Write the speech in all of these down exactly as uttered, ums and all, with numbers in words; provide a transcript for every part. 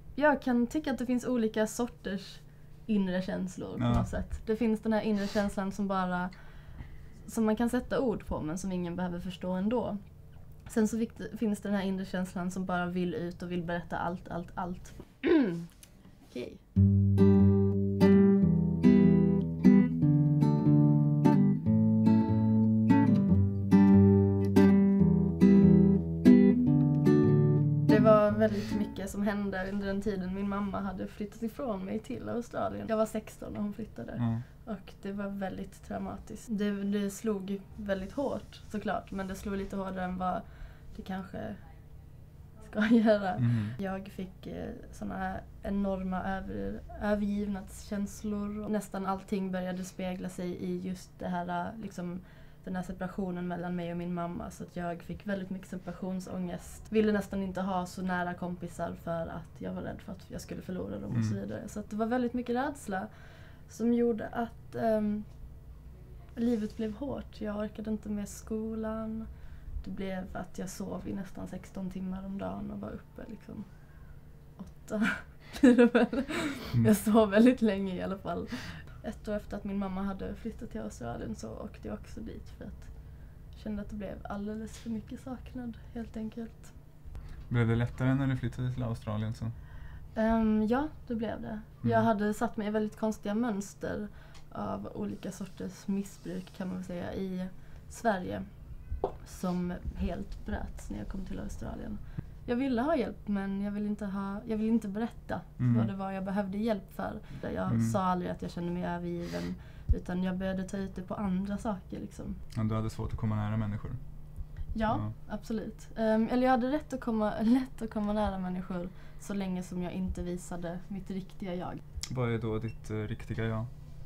jag kan tycka att det finns olika sorters inre känslor på ja. något sätt. Det finns den här inre känslan som bara som man kan sätta ord på men som ingen behöver förstå ändå. Sen så finns det den här inre känslan som bara vill ut och vill berätta allt, allt, allt. Okej. Okay. Det var väldigt mycket som hände under den tiden min mamma hade flyttat ifrån mig till Australien. Jag var sexton när hon flyttade. Mm. Och det var väldigt traumatiskt. Det, det slog väldigt hårt såklart. Men det slog lite hårdare än vad det kanske ska göra. Mm. Jag fick eh, såna här enorma över, övergivnadskänslor. Och nästan allting började spegla sig i just det här, liksom, den här separationen mellan mig och min mamma. Så att jag fick väldigt mycket separationsångest. Ville nästan inte ha så nära kompisar för att jag var rädd för att jag skulle förlora dem och så vidare. Så att det var väldigt mycket rädsla som gjorde att um, livet blev hårt. Jag orkade inte med skolan. Det blev att jag sov i nästan sexton timmar om dagen och var uppe liksom åtta. mm. Jag sov väldigt länge i alla fall. Ett år efter att min mamma hade flyttat till Australien så åkte jag också dit för att jag kände att det blev alldeles för mycket saknad helt enkelt. Blev det lättare när du flyttade till Australien så? Um, ja, det blev det. Mm. Jag hade satt mig i väldigt konstiga mönster av olika sorters missbruk kan man väl säga i Sverige som helt bröts när jag kom till Australien. Jag ville ha hjälp men jag ville inte, ha, jag ville inte berätta mm. vad det var jag behövde hjälp för. Jag mm. sa aldrig att jag kände mig övergiven utan jag började ta ut det på andra saker. Liksom. Ja, du hade svårt att komma nära människor? Ja, ja. absolut. Um, eller jag hade rätt att komma, lätt att komma nära människor så länge som jag inte visade mitt riktiga jag. Vad är då ditt uh, riktiga jag?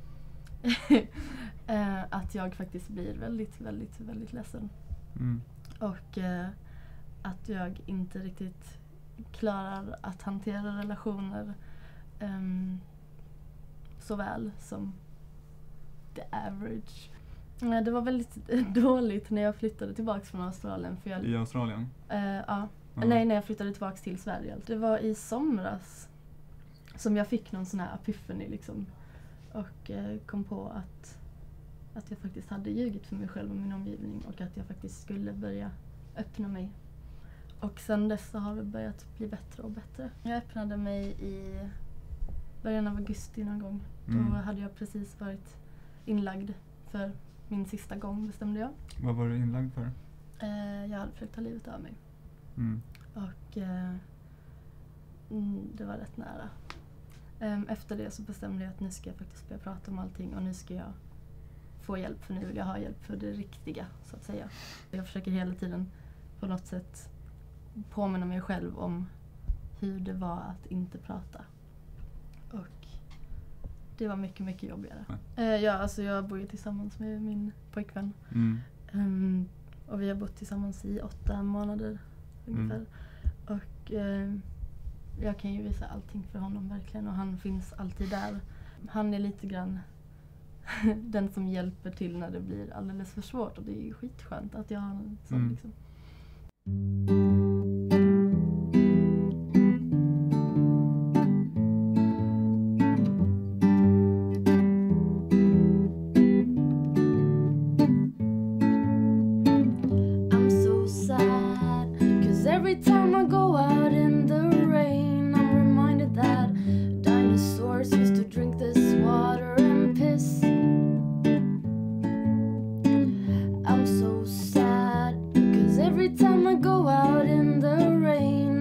uh, att jag faktiskt blir väldigt, väldigt, väldigt ledsen. Mm. Och uh, att jag inte riktigt klarar att hantera relationer um, så väl som the average. Uh, det var väldigt dåligt när jag flyttade tillbaka från Australien. För jag, I Australien? Uh, ja. Mm. Nej, när jag flyttade tillbaka till Sverige. Det var i somras som jag fick någon sån här epiphany liksom. Och uh, kom på att, att jag faktiskt hade ljugit för mig själv och min omgivning. Och att jag faktiskt skulle börja öppna mig. Och sen dess så har det börjat bli bättre och bättre. Jag öppnade mig i början av augusti någon gång. Mm. Då hade jag precis varit inlagd för min sista gång, bestämde jag. Vad var du inlagd för? Uh, jag hade försökt ta livet av mig. Mm. Och uh, mm, det var rätt nära. Um, efter det så bestämde jag att nu ska jag faktiskt börja prata om allting. Och nu ska jag få hjälp, för nu vill jag ha hjälp för det riktiga, så att säga. Jag försöker hela tiden på något sätt påminna mig själv om hur det var att inte prata. Och det var mycket, mycket jobbigare. Uh, ja, alltså jag bor ju tillsammans med min pojkvän. Mm. Um, och vi har bott tillsammans i åtta månader ungefär. Mm. Och uh, jag kan ju visa allting för honom verkligen. Och han finns alltid där. Han är lite grann den som hjälper till när det blir alldeles för svårt. Och det är ju skitskönt att jag har en sån mm. liksom. Every time I go out in the rain